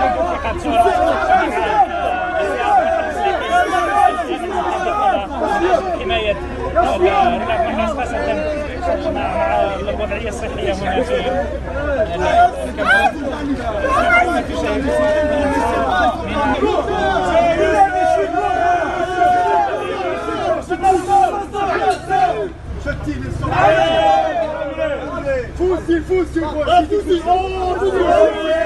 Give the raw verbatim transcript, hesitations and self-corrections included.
حماية رياض محرز خاصة مع الوضعية الصحية هنا في فوزي فوزي